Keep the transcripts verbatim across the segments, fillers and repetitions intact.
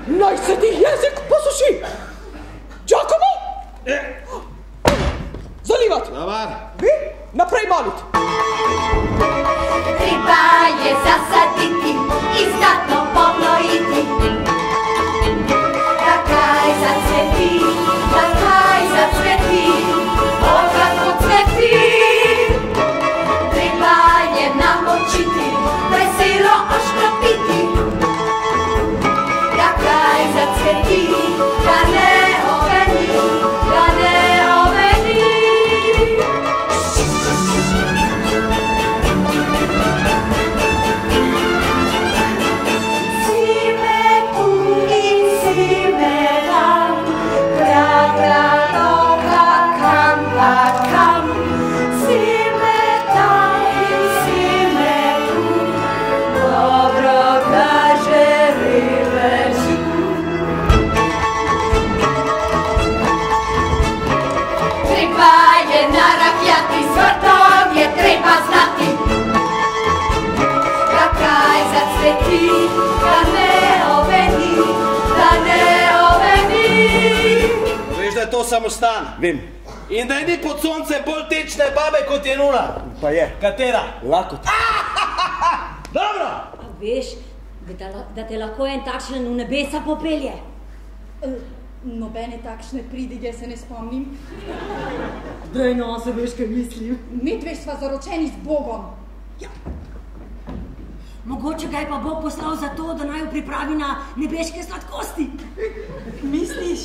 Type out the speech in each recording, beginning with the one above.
Naj se ti jezik posuši! Giacomo! Zalivat! Dobar. Vi naprej malit! Treba je zasaditi i znatno pognojiti. Kakaj zacveti, kakaj zacveti, odvratno cveti. Treba je namočiti, veselo oškropiti. Kakaj zacveti, da ne oveni, da ne oveni. Veš, da je to samostan? Vem. In da je ni pod soncem bolj tečne babe kot je nuna? Pa je. Katera? Lakot. Dobro! A veš, da, da te lahko en takšen v nebesa popelje? Nobene takšne pridige se ne spomnim. Daj no, se veš, kaj mislim. Mi dve sva zaročeni z Bogom. Ja. Mogoče ga je pa Bog poslal za to, da naj jo pripravi na nebeške sladkosti. Misliš?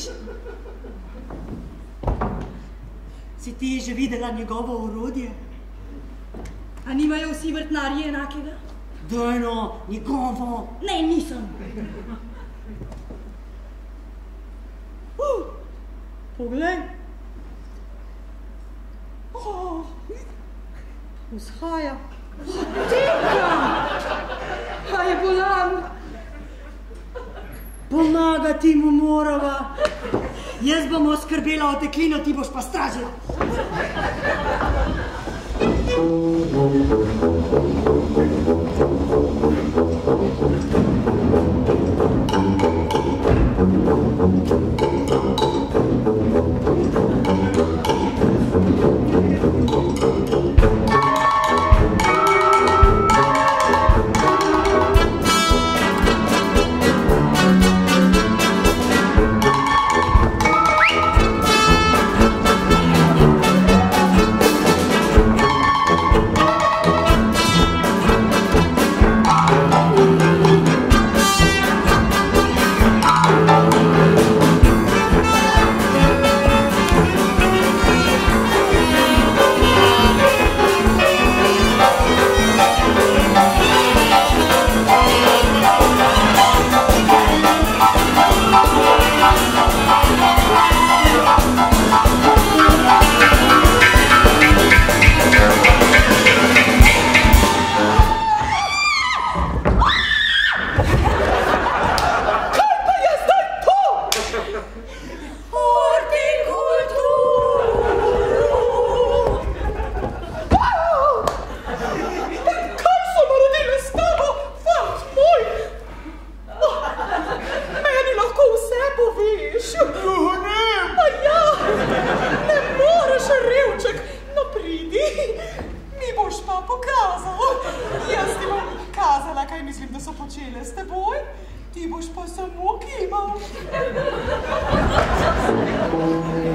Si ti že videla njegovo orodje? A nimajo vsi vrtnarji enakega? Daj no, njegovo. Ne, nisem. Uh, poglej. Oh, vzhaja. Tega! A je bolan? Pomagati mu morava. Jaz bom oskrbela oteklino, ti boš pa stražila. Ti boš pa samo kimal.